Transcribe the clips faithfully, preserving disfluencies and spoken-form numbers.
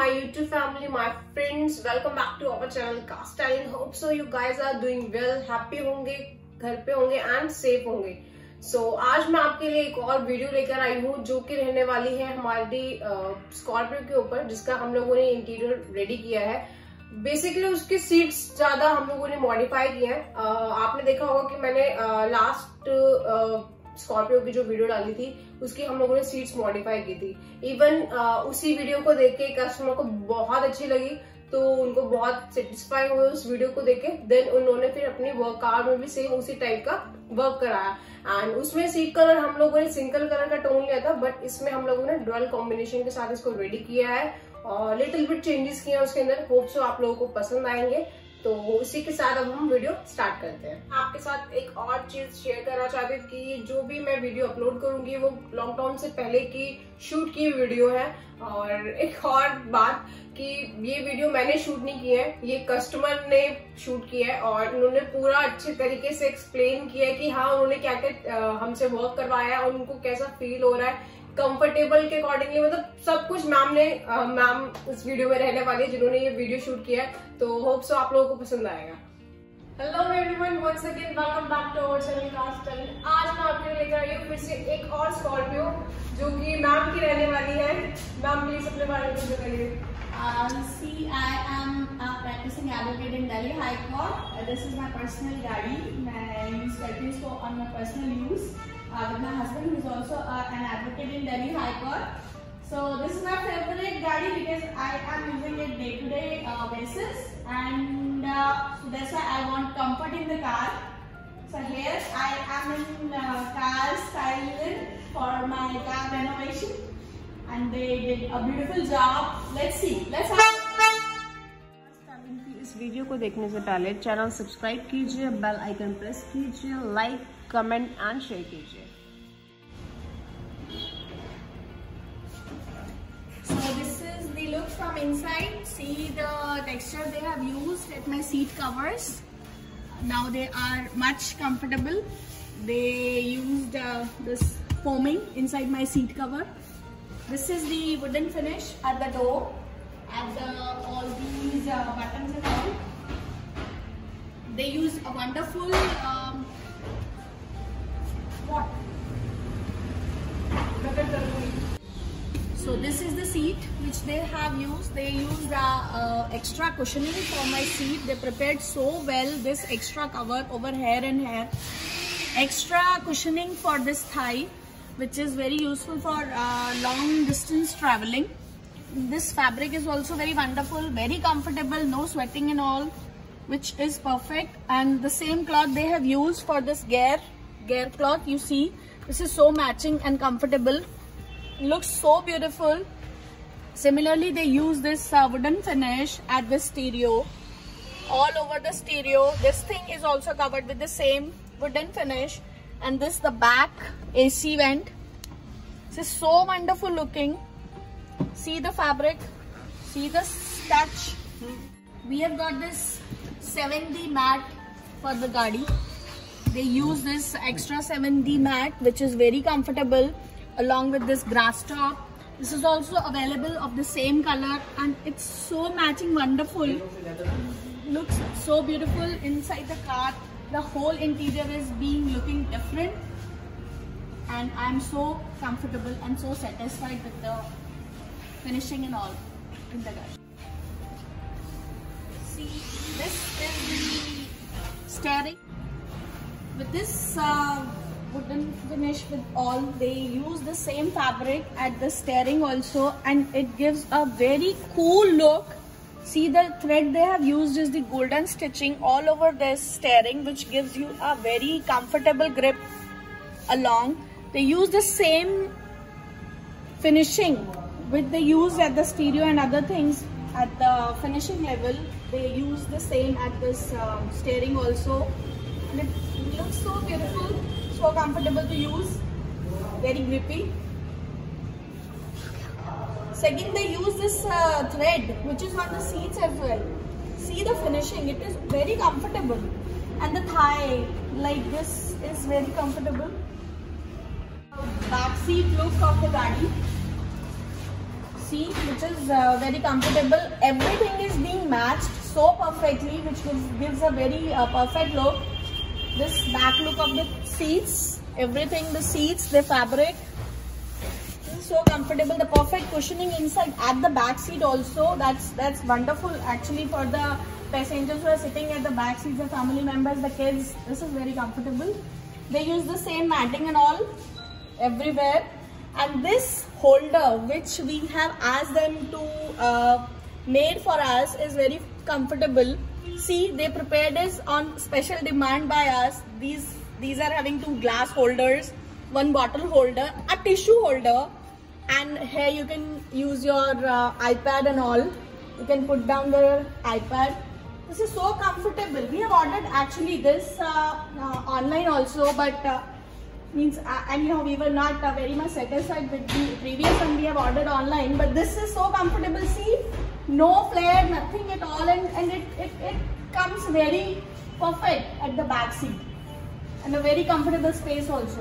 my YouTube family, my friends, welcome back to our channel Car Styling. Hope so you guys are doing well, happy होंगे, घर पे होंगे and safe होंगे. So आज मैं आपके लिए एक और वीडियो लेकर आई हूँ जो कि रहने वाली है हमारी स्कॉर्पियो के ऊपर, जिसका हम लोगों ने इंटीरियर रेडी किया है. बेसिकली उसके सीट्स ज्यादा हम लोगों ने मॉडिफाई किए हैं. आपने देखा होगा कि मैंने लास्ट स्कॉर्पियो की जो वीडियो डाली थी उसकी हम लोगों ने सीट्स मॉडिफाई की थी. इवन उसी वीडियो को देख के कस्टमर को बहुत अच्छी लगी, तो उनको बहुत सेटिस्फाई हुए उस वीडियो को देख के. देन उन्होंने फिर अपनी वर्क कार में भी सेम उसी टाइप का वर्क कराया. एंड उसमें सीट कलर हम लोगों ने सिंगल कलर का टोन लिया था, बट इसमें हम लोगों ने डुअल कॉम्बिनेशन के साथ इसको रेडी किया है और लिटिल बिट चेंजेस किए हैं उसके अंदर. होप सो आप लोगों को पसंद आएंगे. तो उसी के साथ अब हम वीडियो स्टार्ट करते हैं. आपके साथ एक और चीज शेयर करना चाहती थी कि जो भी मैं वीडियो अपलोड करूंगी वो लॉकडाउन से पहले की शूट की वीडियो है. और एक और बात कि ये वीडियो मैंने शूट नहीं की है, ये कस्टमर ने शूट किया है और उन्होंने पूरा अच्छे तरीके से एक्सप्लेन किया है कि हाँ उन्होंने क्या क्या हमसे वर्क करवाया और उनको कैसा फील हो रहा है कंफर्टेबल के अकॉर्डिंगली. मतलब सब कुछ मैम ने मैम इस वीडियो में रहने वाली है जिन्होंने ये वीडियो शूट किया है. तो होप सो आप लोगों को पसंद आएगा. Hello everyone, once again welcome back to our channel car styling. आज मैं आपके लिए लेकर आई हूँ फिर से एक और स्कॉर्पियो जो कि मैम की रहने वाली है. मैम प्लीज अपने बारे में कुछ बताइए. See, I am a practicing advocate in Delhi High Court. Uh, this is my personal गाड़ी. मैं use करती हूँ इसको on my personal use. Uh, with my husband, who is also uh, an advocate in Delhi High Court. So this is my favorite गाड़ी because I am using it day to day uh, basis, and uh, so that's why I want comfort in the car. So here I am in uh, Car Styling for my car renovation, and they did a beautiful job. Let's see. Let's have. इस video को देखने से पहले channel subscribe कीजिए, bell icon press कीजिए, like comment and share कीजिए. So this is the look from inside. See the texture they have used at my seat covers. Now they are much comfortable. They used uh, this foaming inside my seat cover. This is the wooden finish at the door, at the all these uh, buttons and all. They use a wonderful um, what? So this is the seat which they have used. They used uh, uh, extra cushioning for my seat. They prepared so well this extra cover over here and here. Extra cushioning for this thigh, which is very useful for uh, long distance traveling. This fabric is also very wonderful, very comfortable, no sweating and all, which is perfect. And the same cloth they have used for this gear, gear cloth. You see, this is so matching and comfortable. Looks so beautiful. Similarly, they use this uh, wooden finish at the stereo, all over the stereo. This thing is also covered with the same wooden finish, and this the back A C vent. This is so wonderful looking. See the fabric, see the touch. We have got this seven D mat for the gaadi. They use this extra seven D mat, which is very comfortable, along with this grass top. This is also available of the same color, and it's so matching wonderful. Looks so beautiful inside the car. The whole interior is being looking different, and I'm so comfortable and so satisfied with the finishing and all in the car. See, this is the steering with this uh, wooden finish with all. They use the same fabric at the steering also, and it gives a very cool look. See, the thread they have used is the golden stitching all over this steering, which gives you a very comfortable grip along. They use the same finishing which they use at the stereo and other things at the finishing level. They use the same at this um, steering also, and it looks so beautiful, so comfortable to use, very grippy. Second, they use this uh, thread which is on the seats as well. See the finishing, it is very comfortable, and the thigh like this is very comfortable. Back seat look of the gaadi. see, which is uh, very comfortable. Everything is being matched so perfectly, which gives, gives a very uh, perfect look. This back look of the seats, everything, the seats, the fabric, this is so comfortable. The perfect cushioning inside at the back seat also. That's that's wonderful actually for the passengers who are sitting at the back seats, the family members, the kids. This is very comfortable. They use the same matting and all everywhere. And this holder, which we have asked them to uh, made for us, is very comfortable. See, they prepared this on special demand by us. These these are having two glass holders, one bottle holder, a tissue holder, and here you can use your uh, iPad and all. You can put down the iPad. This is so comfortable. We have ordered actually this uh, uh, online also, but uh, means uh, anyhow we were not uh, very much satisfied with the previous one we have ordered online. But this is so comfortable. See, no flare, nothing at all, and and it it, it comes very perfect at the back seat, and a very comfortable space also.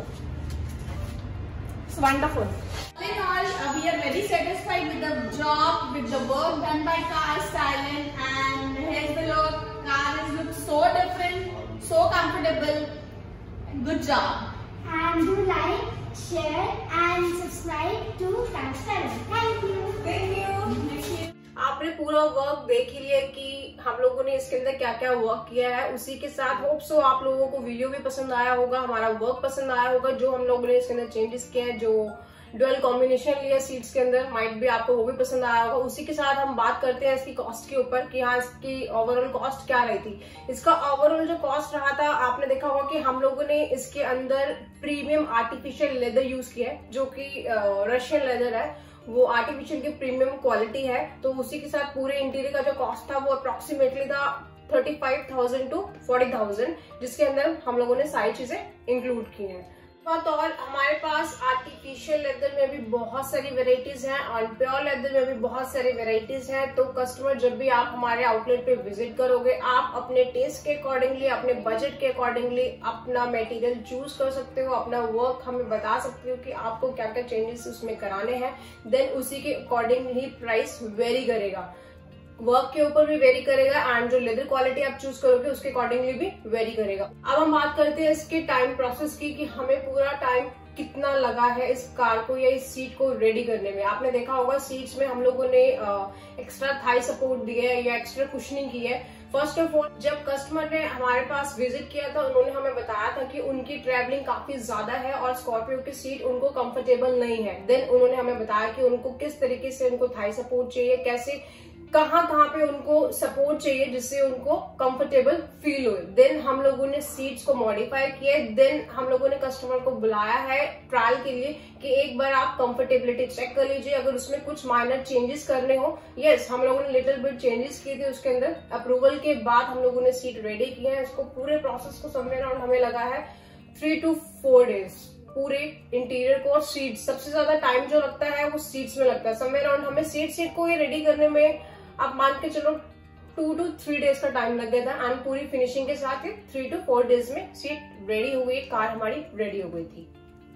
It's wonderful. All in all, uh, we are very satisfied with the job, with the work done by Cast Iron, and here's the look. Car is look so different, so comfortable. Good job. And do like, share and subscribe to Cast Iron. Thank you. Thank you. Thank you. आपने पूरा work देख ही लिया कि हम लोगों ने इसके अंदर क्या क्या वर्क किया है। उसी के साथ होप सो आप लोगों को वीडियो भी पसंद आया होगा, हमारा वर्क पसंद आया होगा, जो हम लोगों ने इसके अंदर चेंजेस किए हैं, जो डुअल कॉम्बिनेशन लिया सीट्स के अंदर, माइट भी आपको वो भी पसंद आया होगा। उसी के साथ हम बात करते हैं इसकी कॉस्ट के ऊपर कि हाँ इसकी ओवरऑल कॉस्ट क्या रही थी। इसका ओवरऑल जो कॉस्ट रहा था, आपने देखा होगा कि हम लोगों ने इसके अंदर प्रीमियम आर्टिफिशियल लेदर यूज किया है, जो कि रशियन लेदर है, वो आर्टिफिशियल की प्रीमियम क्वालिटी है। तो उसी के साथ पूरे इंटीरियर का जो कॉस्ट था वो अप्रोक्सीमेटली था thirty five thousand to forty thousand, जिसके अंदर हम लोगों ने सारी चीजें इंक्लूड की हैं। और हमारे पास आर्टिफिशियल लेदर में भी बहुत सारी वेराइटीज हैं और प्योर लेदर में भी बहुत सारी वेराइटीज हैं। तो कस्टमर जब भी आप हमारे आउटलेट पे विजिट करोगे, आप अपने टेस्ट के अकॉर्डिंगली, अपने बजट के अकॉर्डिंगली अपना मटेरियल चूज कर सकते हो, अपना वर्क हमें बता सकते हो कि आपको क्या क्या चेंजेस उसमें कराने हैं। देन उसी के अकॉर्डिंग ही प्राइस वेरी करेगा, वर्क के ऊपर भी वेरी करेगा, एंड जो लेदर क्वालिटी आप चूज करोगे उसके अकॉर्डिंगली भी वेरी करेगा। अब हम बात करते हैं इसके टाइम प्रोसेस की कि हमें पूरा टाइम कितना लगा है इस कार को या इस सीट को रेडी करने में। आपने देखा होगा सीट्स में हम लोगों ने एक्स्ट्रा थाई सपोर्ट दिया है या एक्स्ट्रा कुशनिंग की है। फर्स्ट ऑफ ऑल, जब कस्टमर ने हमारे पास विजिट किया था, उन्होंने हमें बताया था कि उनकी ट्रैवलिंग काफी ज्यादा है और स्कॉर्पियो की सीट उनको कंफर्टेबल नहीं है। देन उन्होंने हमें बताया कि उनको किस तरीके से उनको थाई सपोर्ट चाहिए, कैसे कहाँ कहाँ पे उनको सपोर्ट चाहिए जिससे उनको कंफर्टेबल फील हो। देन हम लोगों ने सीट्स को मॉडिफाई किया। देन हम लोगों ने कस्टमर को बुलाया है ट्रायल के लिए कि एक बार आप कंफर्टेबिलिटी चेक कर लीजिए, अगर उसमें कुछ माइनर चेंजेस करने हो। यस, हम लोगों ने लिटिल बिट चेंजेस किए थे उसके अंदर। अप्रूवल के बाद हम लोगों ने सीट रेडी की है। इसको पूरे प्रोसेस को समवेयर अराउंड हमें लगा है थ्री टू फोर डेज। पूरे इंटीरियर को और सीट, सबसे ज्यादा टाइम जो लगता है वो सीट्स में लगता है। समवेयर अराउंड हमें सीट सीट को ये रेडी करने में आप मान के चलो टू टू थ्री डेज का टाइम लग गया था, एंड पूरी फिनिशिंग के साथ ही थ्री टू फोर डेज में सीट रेडी हो गई, कार हमारी रेडी हो गई थी।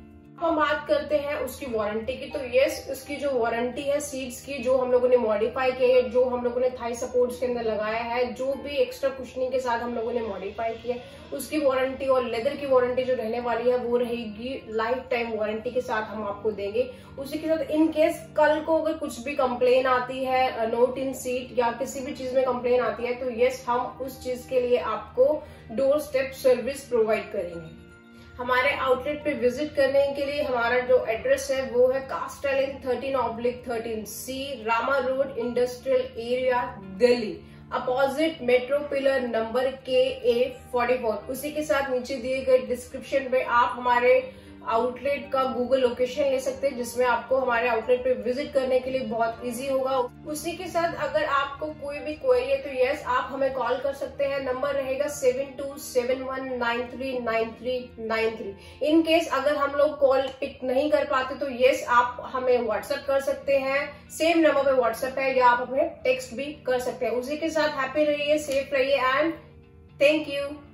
हम बात करते हैं उसकी वारंटी की। तो यस, उसकी जो वारंटी है सीट्स की, जो हम लोगों ने मॉडिफाई की है, जो हम लोगों ने थाई सपोर्ट्स के अंदर लगाया है, जो भी एक्स्ट्रा कुशनिंग के साथ हम लोगों ने मॉडिफाई किया, उसकी वारंटी और लेदर की वारंटी जो रहने वाली है वो रहेगी लाइफ टाइम वारंटी के साथ हम आपको देंगे। उसी के साथ इन केस कल को अगर कुछ भी कंप्लेन आती है, नोट इन सीट या किसी भी चीज में कंप्लेन आती है, तो यस हम उस चीज के लिए आपको डोर स्टेप सर्विस प्रोवाइड करेंगे। हमारे आउटलेट पे विजिट करने के लिए हमारा जो एड्रेस है वो है cast iron thirteen oblique thirteen C, Rama road, industrial area, Delhi, opposite metro pillar number के ए फोर्टी फोर। उसी के साथ नीचे दिए गए डिस्क्रिप्शन पे आप हमारे आउटलेट का गूगल लोकेशन ले सकते हैं, जिसमें आपको हमारे आउटलेट पे विजिट करने के लिए बहुत इजी होगा। उसी के साथ अगर आपको कोई भी क्वेरी है तो यस आप हमें कॉल कर सकते हैं। नंबर रहेगा seven two seven one nine three nine three nine three. In case अगर हम लोग कॉल पिक नहीं कर पाते तो यस आप हमें व्हाट्सएप कर सकते हैं, सेम नंबर पे व्हाट्सएप है, या आप हमें टेक्स्ट भी कर सकते हैं। उसी के साथ हैप्पी रहिए, सेफ रहिए, एंड थैंक यू।